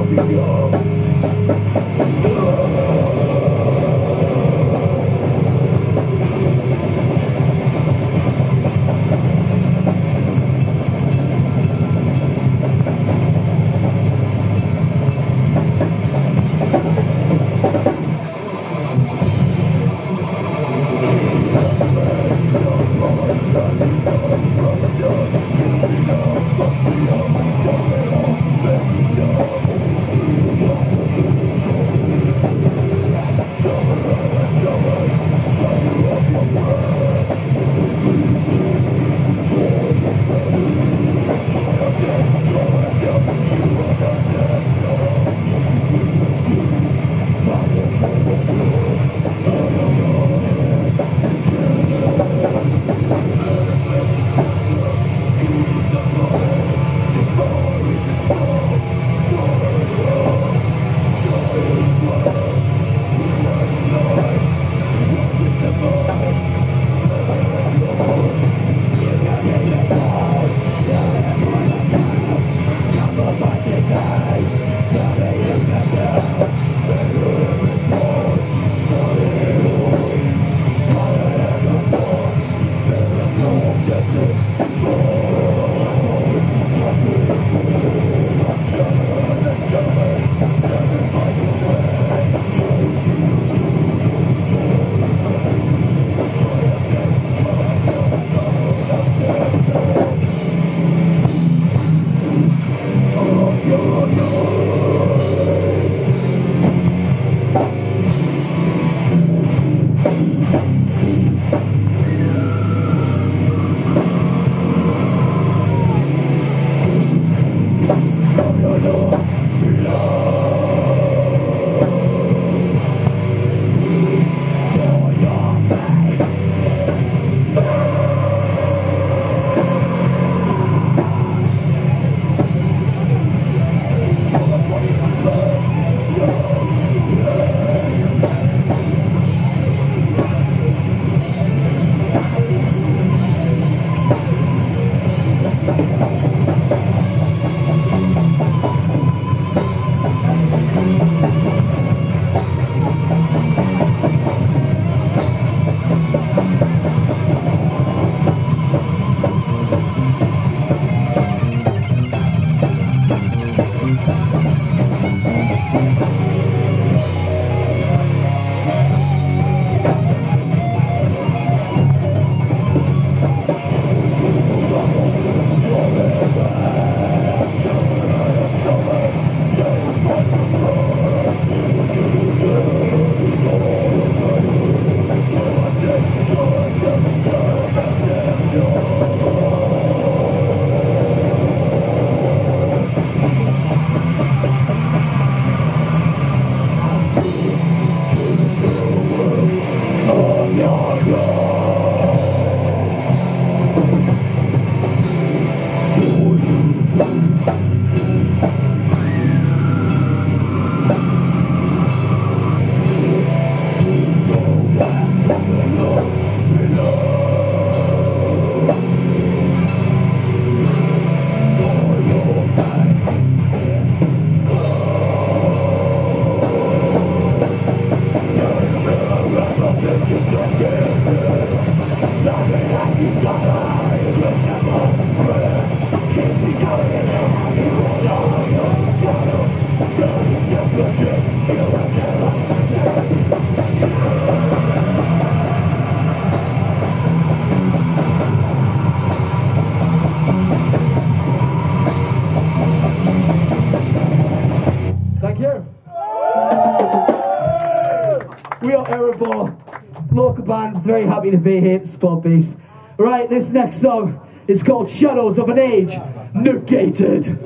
Local band, very happy to be here to Spot Beast. Right, this next song is called Shadows of an Age Negated.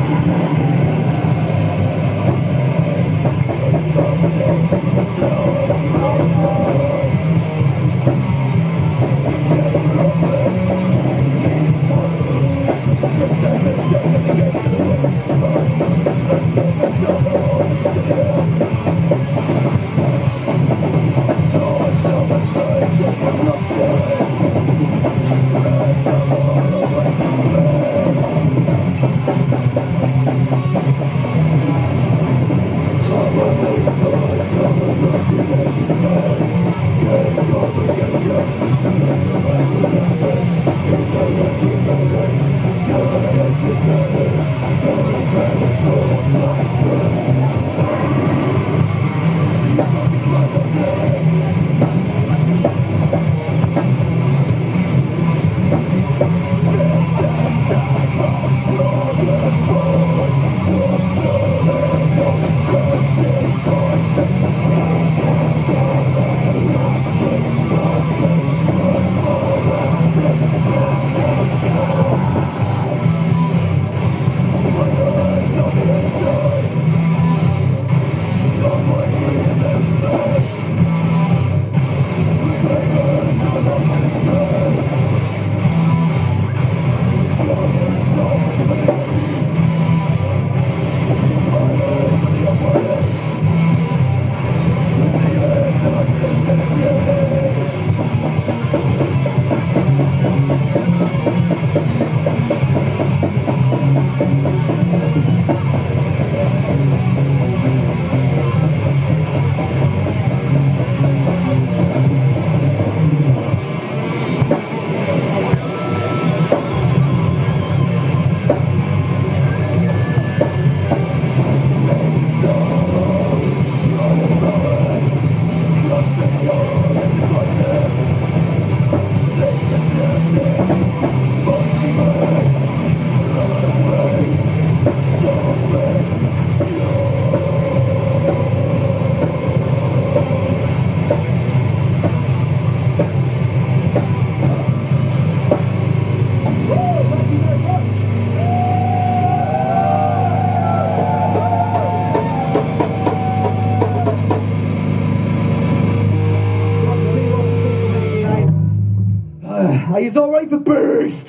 Are you all ready for Burst?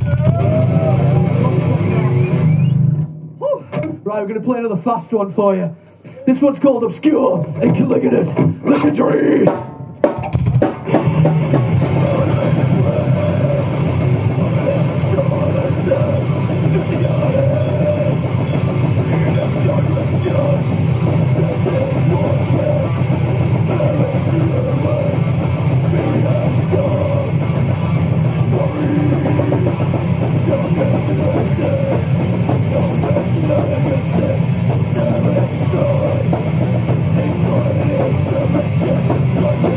Right, we're going to play another fast one for you. This one's called Obscure and Caliginous Legendary. Damn it,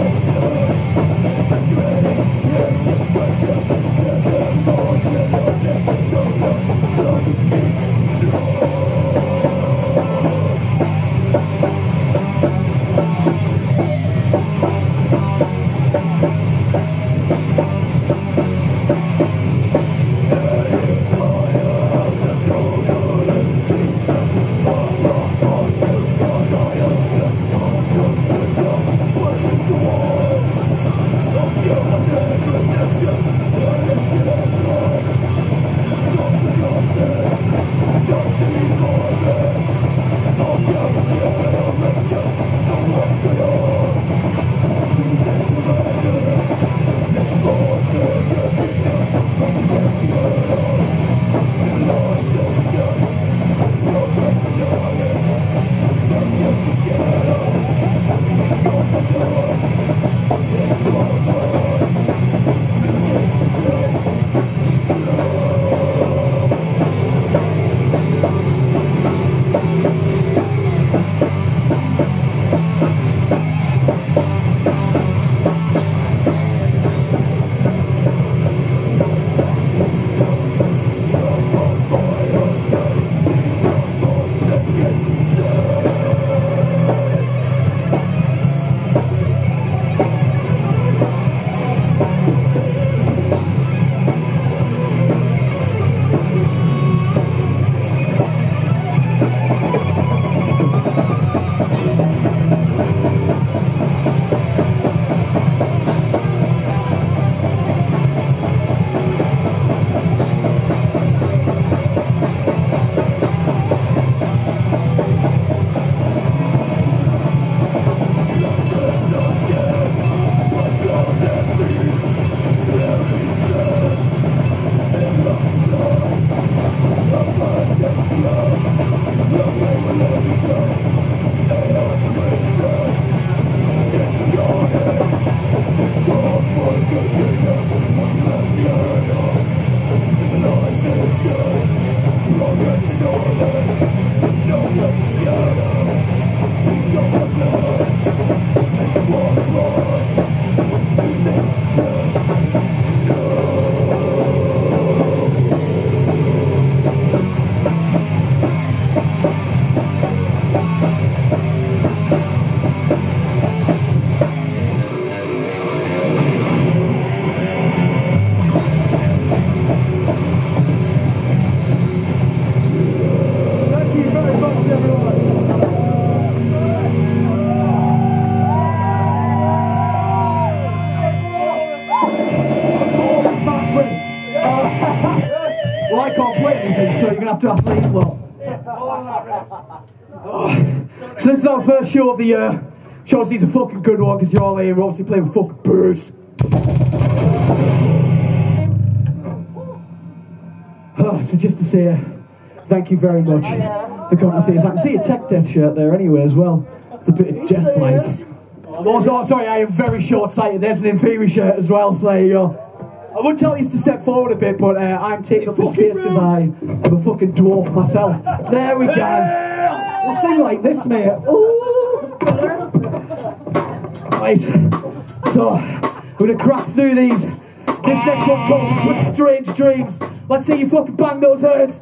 So this is our first show of the year. Shows these a fucking good one because you're all here. We're obviously playing with fucking Bruce. So just to say thank you very much for coming to see us. I can see a Tech Death shirt there anyway as well. It's a bit of death-like. Also, sorry, I am very short-sighted. There's an Inferi shirt as well, so there you go. I would tell you to step forward a bit, but I'm taking up the space because I am a fucking dwarf myself. There we go. We'll sing like this, mate. Ooh. Right, so we're gonna crack through these. This next one's called Between Strange Dreams. Let's see you fucking bang those heads.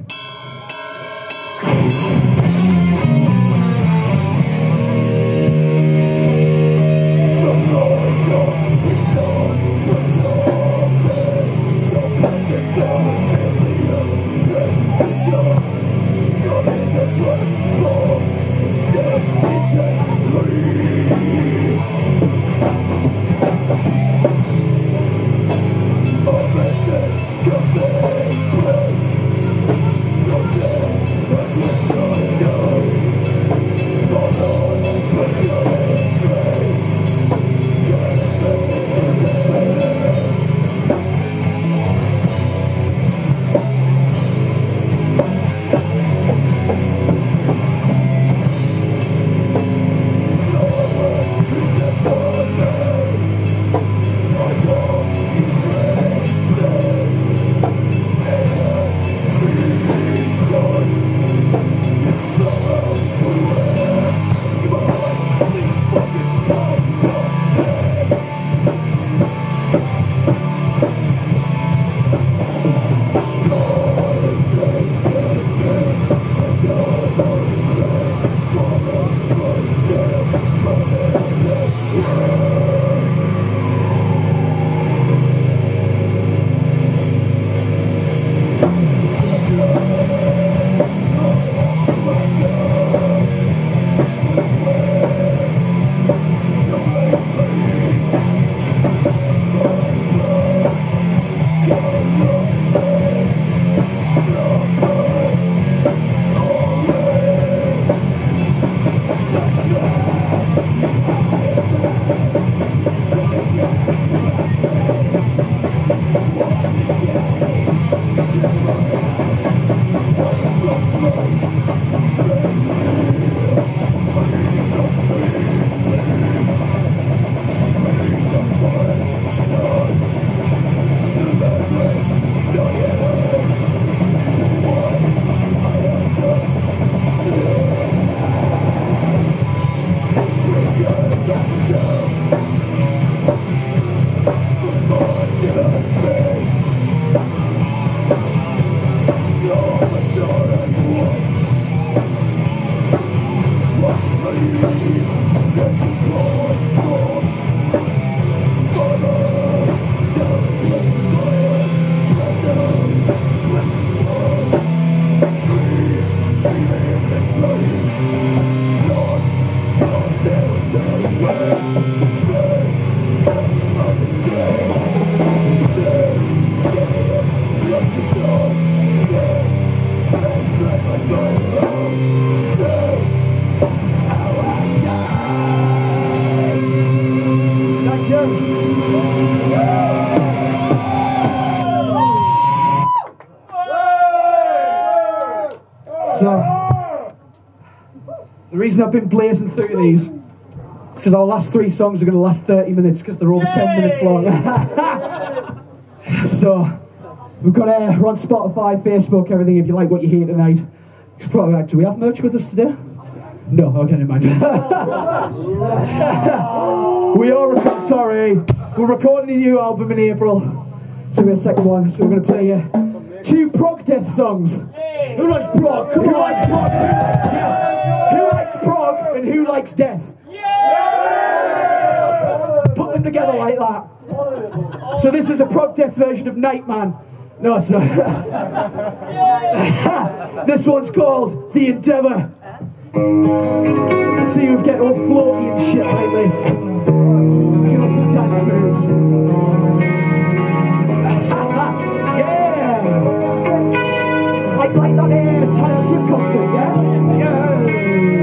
The reason I've been blazing through these is because our last 3 songs are going to last 30 minutes because they're over 10 minutes long. So, We've got we're on Spotify, Facebook, everything. If you like what you hear tonight, it's probably like, do we have merch with us today? No, okay, never mind. We are sorry. We're recording a new album in April, so we're a second one. So we're going to play 2 prog death songs. Hey. Who likes prog? Come on. Who likes prog? Who likes death? Who likes prog and who likes death? Yeah. Put them together like that. So this is a prog death version of Nightman. No, it's not. This one's called The Endeavour. Let's see who've get all floaty and shit like this. Give us some dance moves. Yeah! Like that Taylor Swift concert, yeah? Yeah!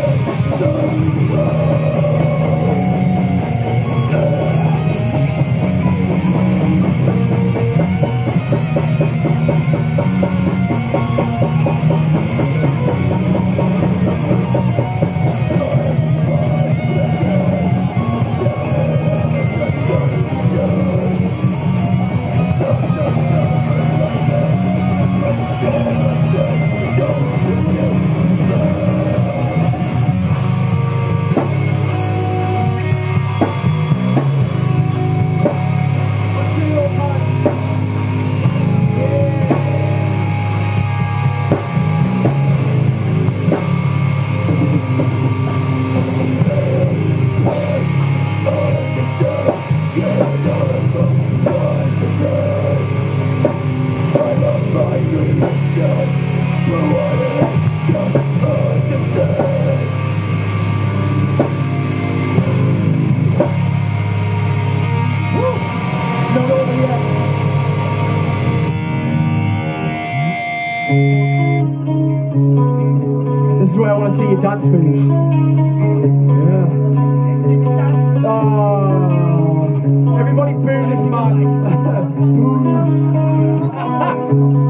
This is where I want to see your dance moves. Yeah. Oh, everybody boo this man. Boo.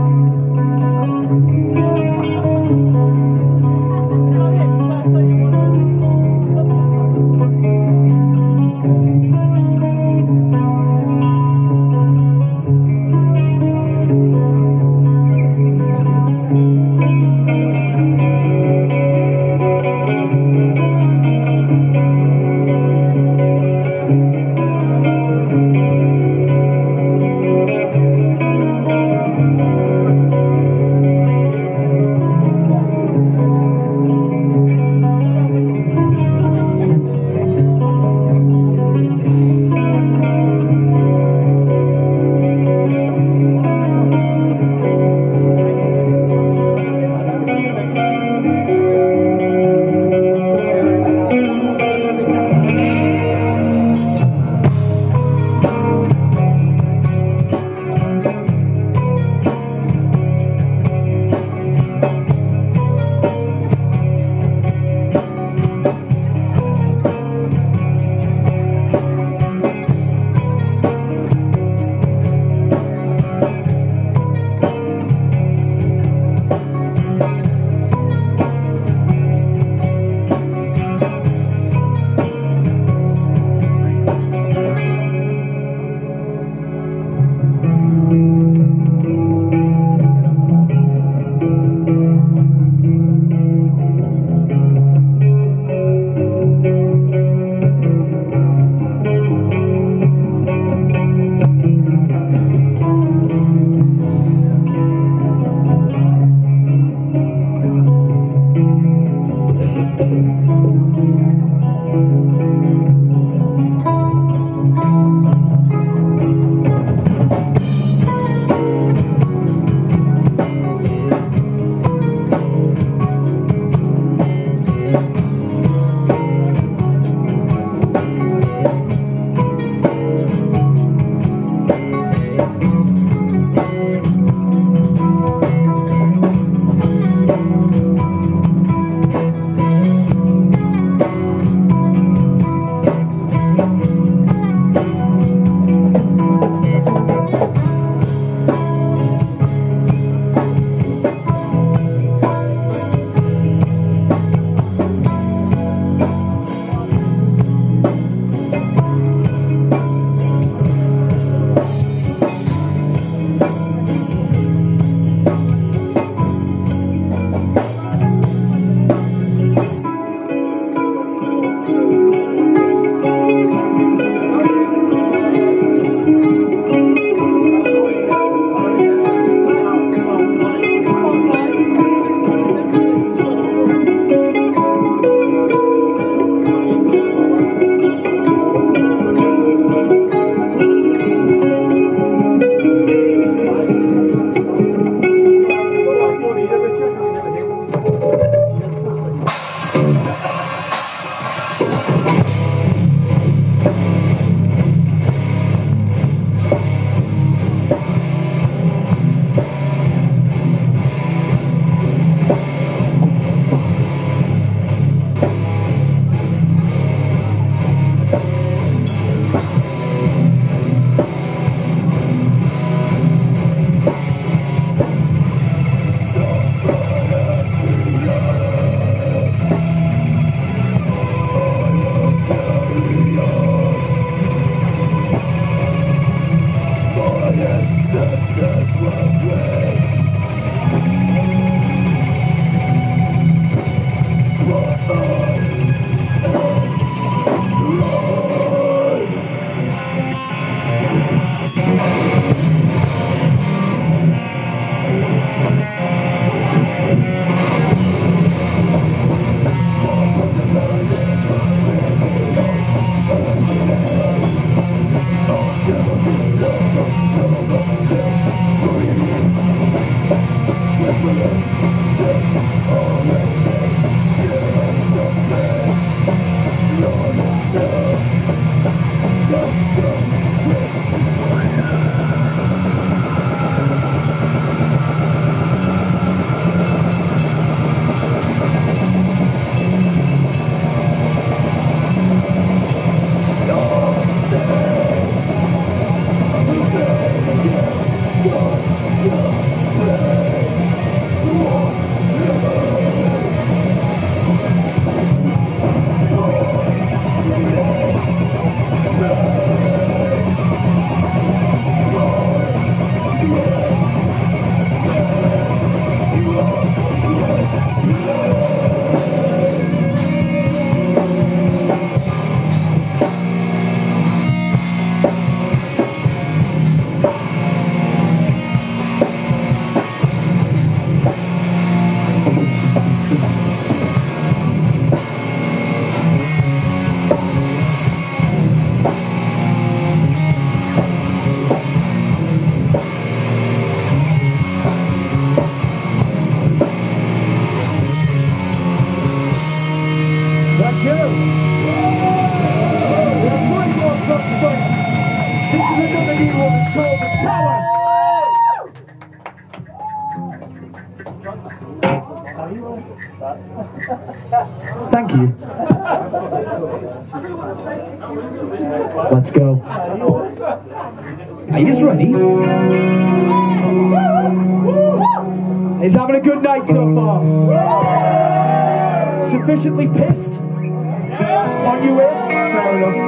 Thank you. We have 3 more songs for you. This is another new one. It's called The Tower. Thank you. Let's go. Are you ready? He's having a good night so far. Sufficiently pissed? On your way? Fair enough.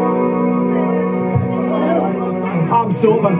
I'm sober.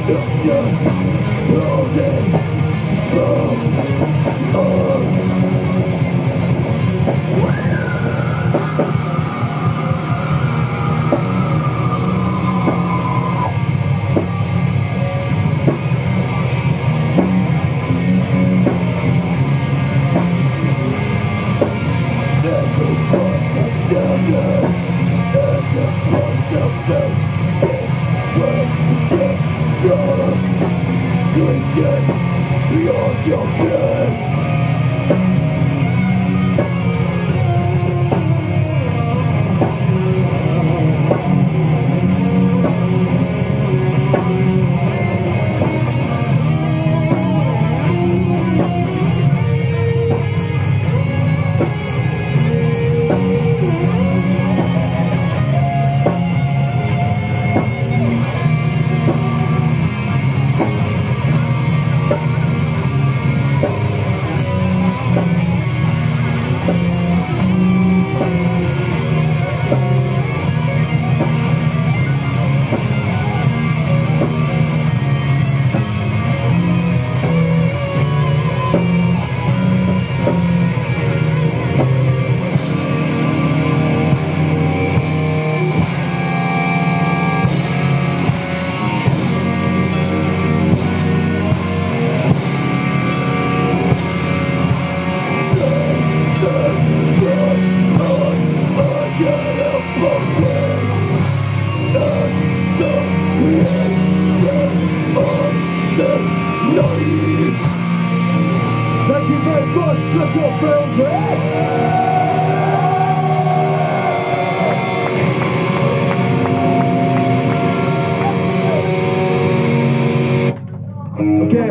Thank you very much, Little Buildings! Okay.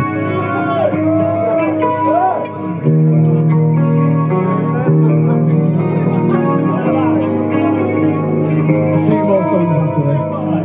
Two more songs after this.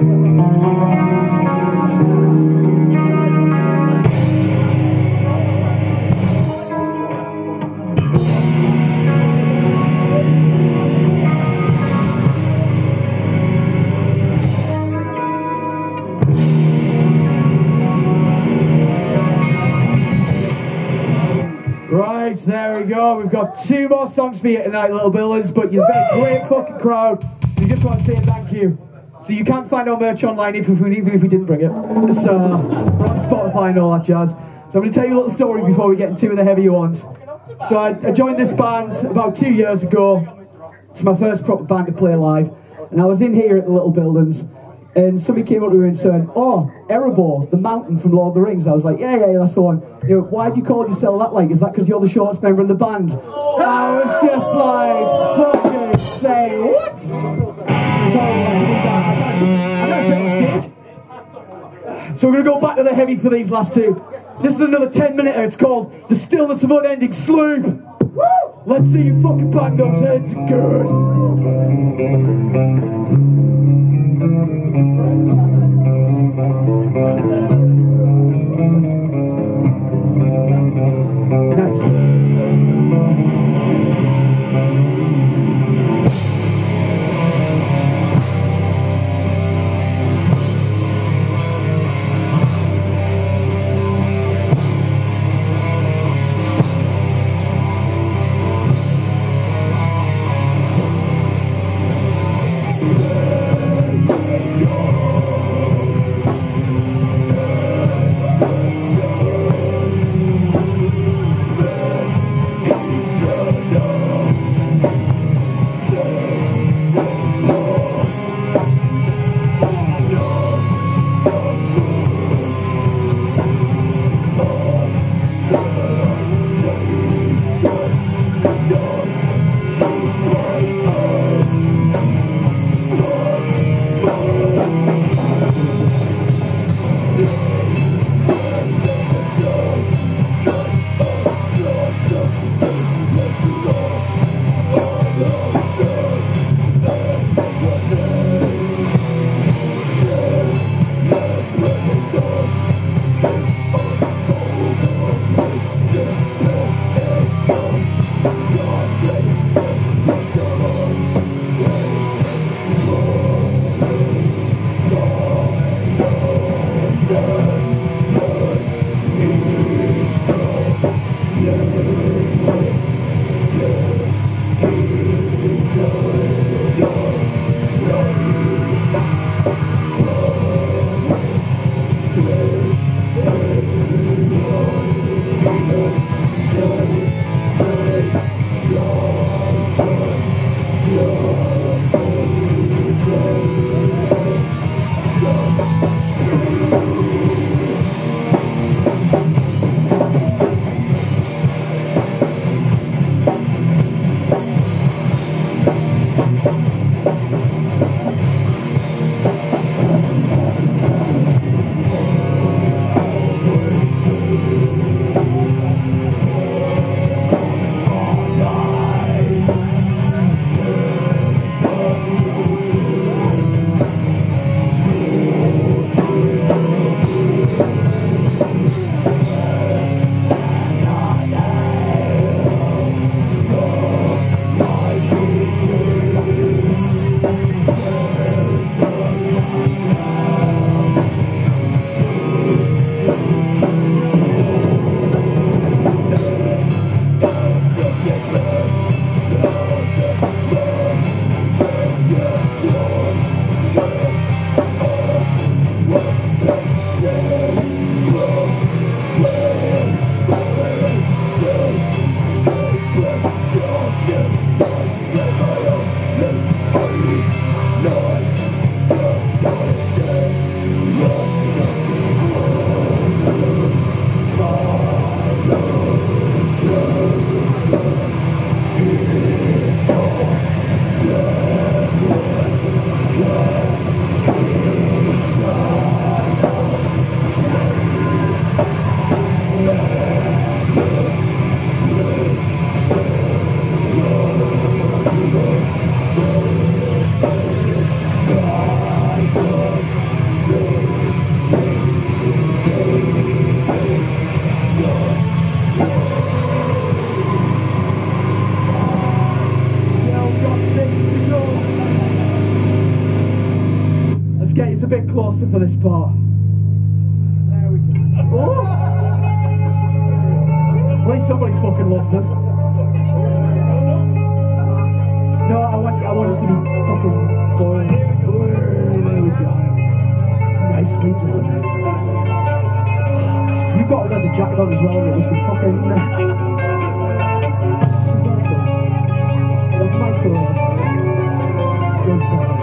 Right, there we go. We've got two more songs for you tonight, Little Buildings, but you've been a great fucking crowd. We just want to say thank you. So you can find our merch online even if we didn't bring it. So we're on Spotify and all that jazz. So I'm going to tell you a little story before we get into two of the heavier ones. So I joined this band about 2 years ago. It's my first proper band to play live. And I was in here at the Little Buildings. And somebody came up to me and said, "Oh, Erebor, the mountain from Lord of the Rings." I was like, yeah, that's the one. You know, why have you called yourself that? Like, is that because you're the shortest member in the band? I was just like, fucking say, what? So we're going to go back to the heavy for these last two. This is another 10-minute. It's called The Stillness of Unending Sloop. Let's see you fucking bang those heads good. Nice. Let's get you a bit closer for this part. There we go. Oh. At least somebody fucking loves us. No, I want us to be fucking boring. There we go. Nicely done. You've got a leather jacket on as well, and it must be fucking like microwave. Good times.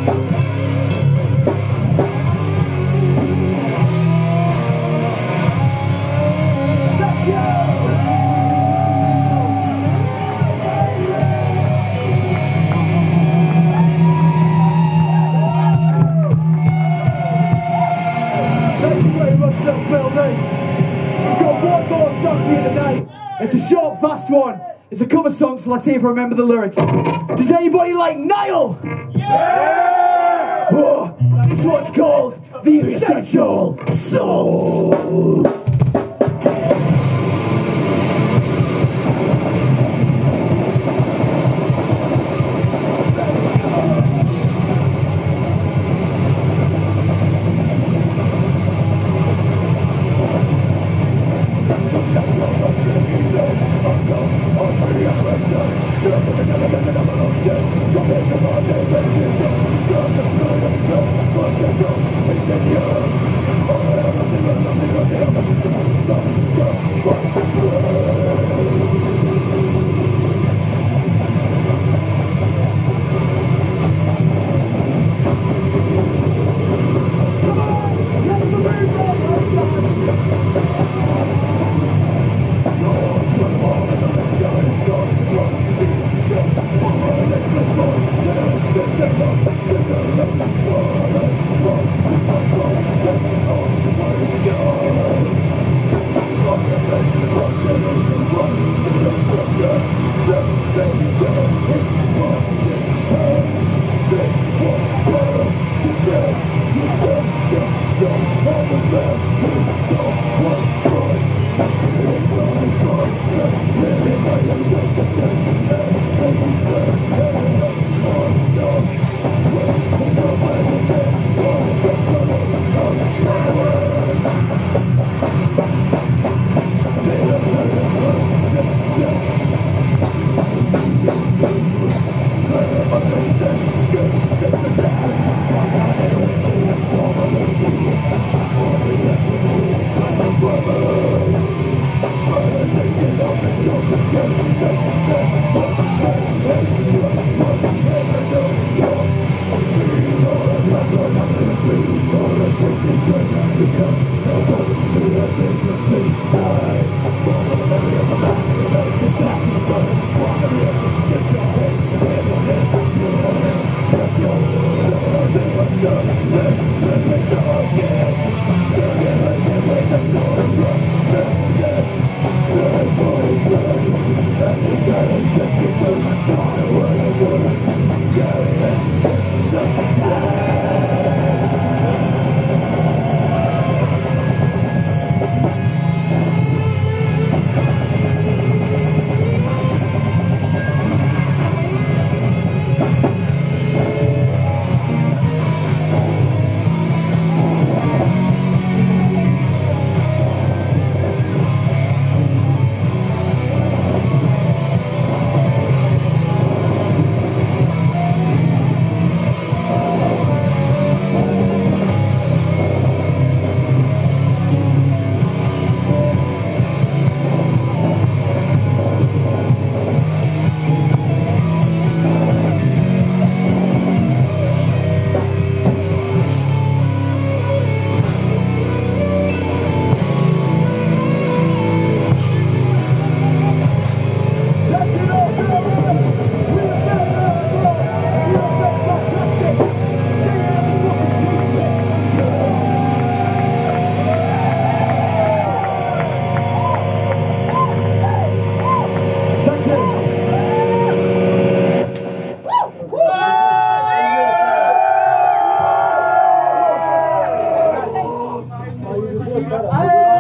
It's a short, fast one. It's a cover song, so let's see if I remember the lyrics. Does anybody like Nile? Yeah! Oh, this one's called The Essential Souls.